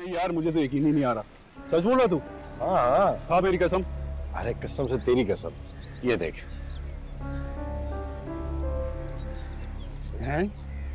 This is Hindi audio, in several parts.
यार मुझे तो यकीन ही नहीं आ रहा। सच बोल रहा तू? हाँ हाँ मेरी कसम। अरे कसम से तेरी कसम, ये देख। हैं?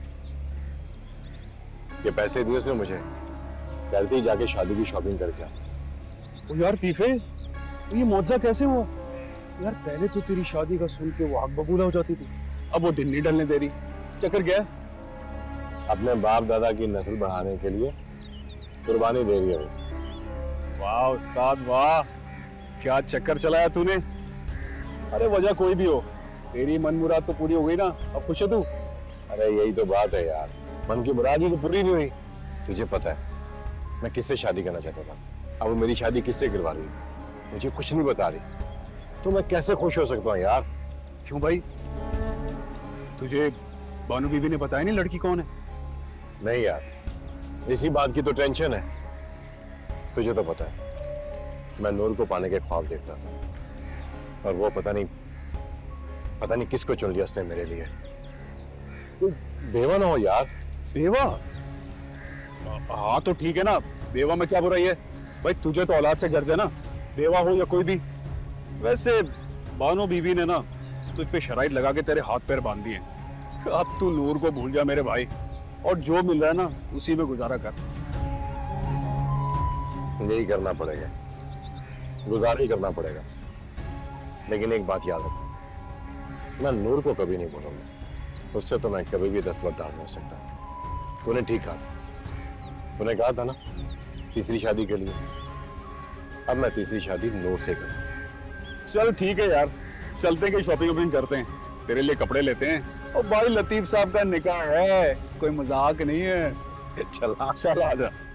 ये पैसे दिए उसने मुझे, कहती जाके शादी की शॉपिंग करके आ। ओ यार तीफे, ये मौजा कैसे हुआ यार? पहले तो तेरी शादी का सुन के वो आग बबूला हो जाती थी, अब वो दिन नहीं ढलने दे रही। चक्कर क्या है? अपने बाप दादा की नस्ल बढ़ाने के लिए कुर्बानी दे रही है वो। वाह उस्ताद वाह, क्या चक्कर चलाया तूने। अरे वजह कोई भी हो, तेरी मन मुराद तो पूरी हो गई ना, अब खुश है तू? अरे यही तो बात है यार, मन की मुराद ही तो पूरी नहीं हुई। तुझे पता है मैं किससे शादी करना चाहता था, अब वो मेरी शादी किससे करवा रही है, मुझे कुछ नहीं बता रही। तो मैं कैसे खुश हो सकता हूँ यार? क्यों भाई, तुझे बानू बीबी ने बताया नहीं लड़की कौन है? नहीं यार, इसी बात की तो टेंशन है। तुझे तो पता है मैं नूर को पाने के ख्वाब देखता था, और वो पता नहीं किसको चुन लिया उसने मेरे लिए। तो बेवा ना हो यार। बेवा? हाँ तो ठीक है ना, बेवा में क्या बुराई है भाई, तुझे तो औलाद से गर्ज है ना, बेवा हो या कोई भी। वैसे बानो बीबी ने ना तुझ पे शराइत लगा के तेरे हाथ पैर बांध दिए। अब तू नूर को भूल जा मेरे भाई, और जो मिल रहा है ना उसी में गुजारा कर। यही करना पड़ेगा, गुजारा ही करना पड़ेगा। लेकिन एक बात याद रख, मैं नूर को कभी नहीं बोलूंगा, उससे तो मैं कभी भी दस्तबरदार नहीं हो सकता। तूने ठीक कहा था, तूने कहा था ना तीसरी शादी के लिए, अब मैं तीसरी शादी नूर से करूँ। चल ठीक है यार, चलते हैं कि शॉपिंग वॉपिंग करते हैं, तेरे लिए कपड़े लेते हैं। और भाई लतीफ साहब का निकाह है, कोई मजाक नहीं है। चल चल आजा।